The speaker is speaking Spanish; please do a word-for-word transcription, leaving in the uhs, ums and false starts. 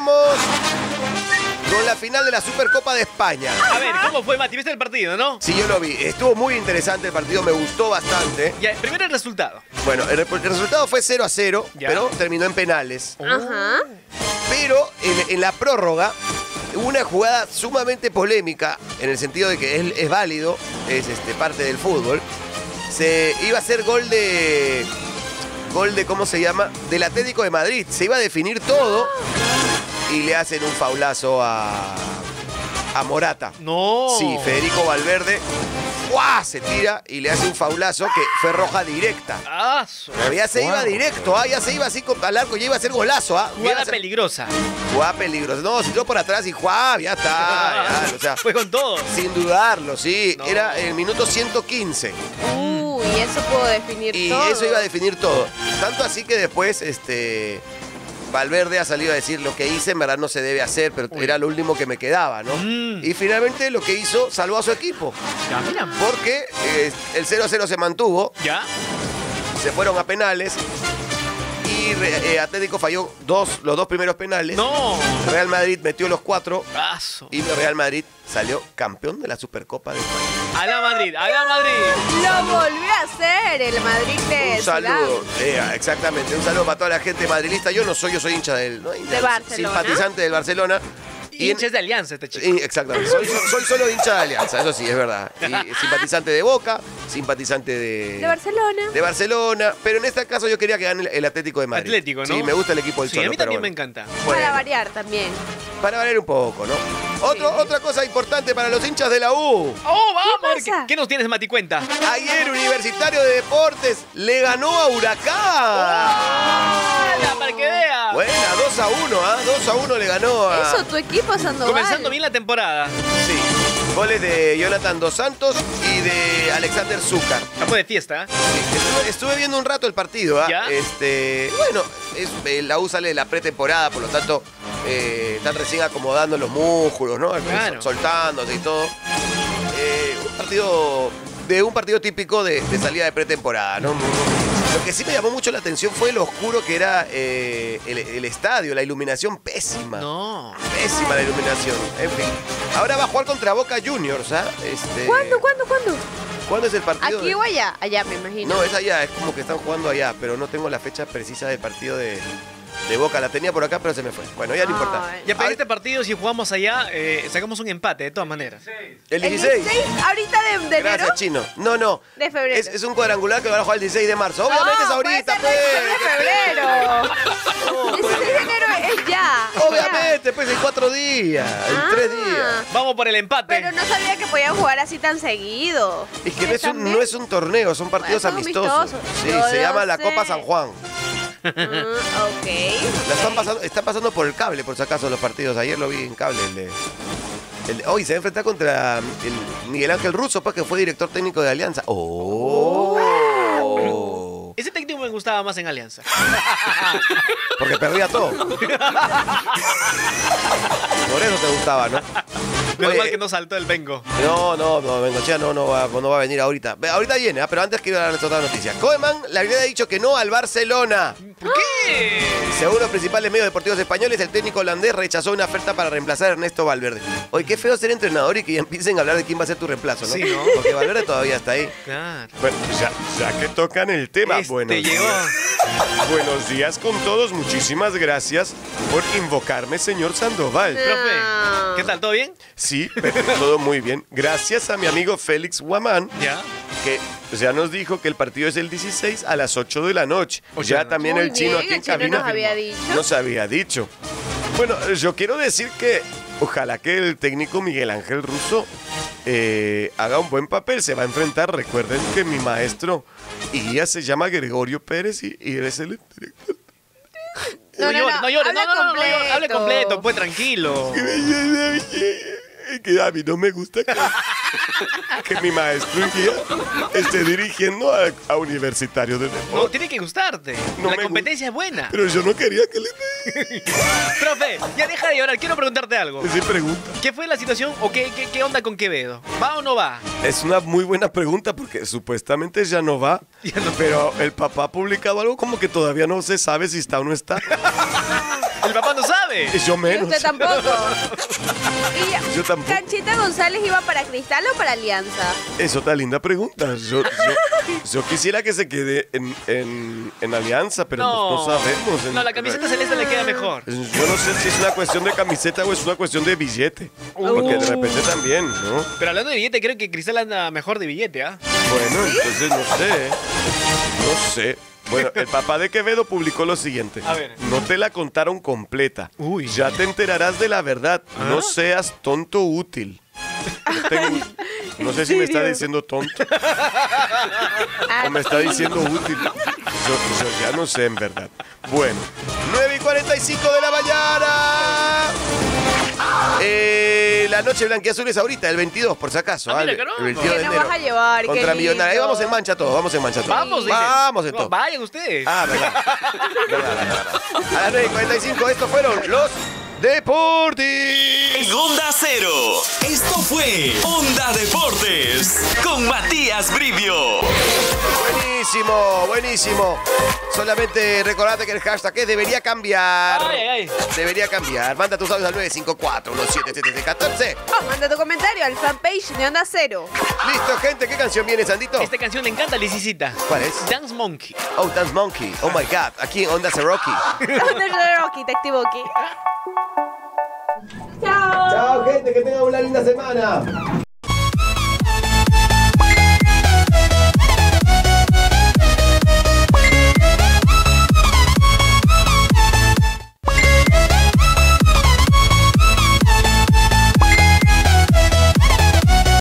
vamos con la final de la Supercopa de España. A ver, ¿cómo fue, Mati? ¿Viste el partido, no? Sí, yo lo vi. Estuvo muy interesante el partido, me gustó bastante. Ya, primero el resultado. Bueno, el, el resultado fue cero a cero, Ya. pero terminó en penales. Ajá. Pero en, en la prórroga hubo una jugada sumamente polémica, en el sentido de que es, es válido, es este, parte del fútbol. Se iba a hacer gol de... Gol de, ¿cómo se llama? Del Atlético de Madrid. Se iba a definir todo y le hacen un faulazo a, a Morata. No. Sí, Federico Valverde ¡guau! Se tira y le hace un faulazo que fue roja directa. Ah, so- Pero ya se wow. iba directo, ¿ah? Ya se iba así con- al arco, ya iba a ser golazo, ¿ah? Ya iba Jugada a ser- peligrosa. Jugada peligrosa. No, si yo por atrás y ¡guau! Ya está. Ya, o sea, Fue con todo. sin dudarlo, sí. No. Era el minuto ciento quince. Uy, eso puedo definir Y todo. eso iba a definir todo. Tanto así que después, este... Valverde ha salido a decir lo que hice en verdad no se debe hacer, pero Uy. era lo último que me quedaba, ¿no? Mm. Y finalmente lo que hizo, salvó a su equipo. Ya, mira. Porque eh, el cero a cero se mantuvo, Ya. se fueron a penales y re- eh, Atlético falló dos, los dos primeros penales. No. Real Madrid metió los cuatro Paso. y Real Madrid salió campeón de la Supercopa de España. A la Madrid, a la Madrid. Lo volvió a hacer el Madrid de Un saludo, Zidane. eh, exactamente, un saludo para toda la gente madrilista. Yo no soy, yo soy hincha del, ¿no? De Barcelona. Simpatizante del Barcelona. Y en- hinchas de Alianza este chico. y- exactamente, soy, soy solo hincha de Alianza, eso sí, es verdad. Y simpatizante de Boca, simpatizante de... De Barcelona. de Barcelona, pero en este caso yo quería que gane el, el Atlético de Madrid. Atlético, ¿no? Sí, me gusta el equipo del Sí, Cholo. a mí pero también me bueno. encanta. Bueno, Para variar también. para variar un poco, ¿no? Otro, Sí. Otra cosa importante para los hinchas de la U. ¡Oh, vamos! ¿Qué a ver, pasa? ¿Qué, qué nos tienes, Mati? Cuenta. Ayer Universitario de Deportes le ganó a Huracán. ¡Hala, para que vea! Buena, dos a uno, ¿ah? dos a uno le ganó a... Eso, tu equipo Sandoval. Comenzando bien la temporada. Sí. Goles de Jonathan Dos Santos y de Alexander Zúcar. Campo de fiesta. ¿eh? Estuve, estuve viendo un rato el partido, ¿ah? ¿Ya? Este, bueno, es, eh, la U sale de la pretemporada, por lo tanto, eh, están recién acomodando los músculos, ¿no? Claro. Soltándose y todo. Eh, un partido, de un partido típico de, de salida de pretemporada, ¿no? Lo que sí me llamó mucho la atención fue lo oscuro que era eh, el, el estadio, la iluminación pésima. No. Pésima la iluminación. En fin. Ahora va a jugar contra Boca Juniors, ¿ah? Este, ¿Cuándo, cuándo, cuándo? ¿Cuándo es el partido? ¿Aquí o allá? Allá, me imagino. No, es allá, es como que están jugando allá, pero no tengo la fecha precisa del partido de, de Boca. La tenía por acá, pero se me fue. Bueno, ya no importa. Ay. Ya para este partido, si jugamos allá, eh, sacamos un empate, de todas maneras. El ¿El dieciséis. dieciséis? ¿Ahorita de, de enero? Gracias, Chino. No, no. De febrero. Es, es un cuadrangular que van a jugar el dieciséis de marzo. Obviamente es No, ahorita, puede ser pues. de febrero. dieciséis de enero es ya. es Obviamente, pues en cuatro días, en ya. tres Ah, días. Vamos por el empate. Pero no sabía que podían jugar así tan seguido. Es que no es, un, También. no es un torneo, son partidos Bueno, son amistosos. amistosos. Sí, Yo se lo llama la sé. Copa San Juan. Ah, ok. La están pasando, está pasando por el cable, por si acaso, los partidos. Ayer lo vi en cable. El de- el de- hoy se va a enfrentar contra el Miguel Ángel Russo, pues, que fue director técnico de Alianza. ¡Oh! Ese técnico me gustaba más en Alianza. Porque perdía todo. Por eso te gustaba, ¿no? Menos Oye, mal que no saltó el Bengo. No, no, no, Bengochea no, no, va, no va a venir ahorita. Ve, ahorita viene, ¿ah? Pero antes quiero darles otra noticia. Koeman le había dicho que no al Barcelona. ¿Por qué? Según los principales medios deportivos españoles, el técnico holandés rechazó una oferta para reemplazar a Ernesto Valverde. Oye, qué feo ser entrenador y que ya empiecen a hablar de quién va a ser tu reemplazo, ¿no? Sí, ¿no? Porque Valverde todavía está ahí. Claro. Bueno, ya, ya que tocan el tema, Este buenos llegó. días. Buenos días con todos, muchísimas gracias por invocarme, señor Sandoval. Profe, No. ¿qué tal? ¿Todo bien? Sí, todo muy bien. Gracias a mi amigo Félix Guamán, Ya. que ya nos dijo que el partido es el dieciséis a las ocho de la noche. ocho de Ya la noche. también Muy el chino bien, aquí en el chino cabina nos había dicho. nos había dicho. Bueno, yo quiero decir que ojalá que el técnico Miguel Ángel Russo eh, haga un buen papel. Se va a enfrentar, recuerden que mi maestro guía se llama Gregorio Pérez y, y eres el director. No, No, no, llores, no, no llores, habla no, no, no, no, llores, hable completo. completo, pues tranquilo. Que a mí no me gusta que, que mi maestro y guía esté dirigiendo a, a Universitario de No, Deportes. tiene que gustarte. No La me competencia es buena. Pero yo no quería que le... Profe, ya deja de llorar. Quiero preguntarte algo. Sí, pregunta. ¿Qué fue la situación o qué, qué, qué onda con Quevedo? ¿Va o no va? Es una muy buena pregunta porque supuestamente ya no va, Ya no- pero el papá ha publicado algo como que todavía no se sabe si está o no está. El papá no sabe. Yo Y menos. usted tampoco. Y Yo tampoco. Canchita González iba para Cristal o para Alianza. Es otra linda pregunta. Yo, yo, yo quisiera que se quede en, en, en Alianza, pero no, no sabemos. No, la camiseta celeste le queda mejor. Yo no sé si es una cuestión de camiseta o es una cuestión de billete. Uh. Porque de repente también, ¿no? Pero hablando de billete, creo que Cristal anda mejor de billete, ¿ah? Bueno, entonces no sé. No sé. Bueno, el papá de Quevedo publicó lo siguiente. A ver. No te la contaron completa. Uy. Ya te enterarás de la verdad. ¿Ah? No seas tonto útil. No, tengo- no sé si me está diciendo tonto o me está diciendo útil. Yo, yo ya no sé en verdad. Bueno, nueve y cuarenta y cinco de la mañana. Eh, la noche blanquiazul es ahorita, el veintidós, por si acaso. Ah, ¿ah? mira, caramba. El veintidós de ¿Qué nos enero. vas a llevar? Qué Contra Millonario. Ahí lindo. vamos en mancha todos, vamos en mancha todos. Vamos, dicen. Vamos en No, todo. vayan ustedes. Ah, verdad. Verdad, verdad, verdad. A las nueve y cuarenta y cinco, estos fueron los Deportes. En Onda Cero, esto fue Onda Deportes con Matías Brivio. Buenísimo, buenísimo. Solamente recordate que el hashtag es debería cambiar. Ay, ay, ay. Debería cambiar. Manda tus audios al nueve cinco cuatro uno siete siete uno cuatro. Oh, manda tu comentario al fanpage de Onda Cero. Listo, gente. ¿Qué canción viene, Sandito? Esta canción le encanta a Lisicita. ¿Cuál es? Dance Monkey. Oh, Dance Monkey. Oh my God. Aquí en Onda Rocky. Onda Rocky, te activo aquí. Chao. Chao, gente. Que tengan una linda semana.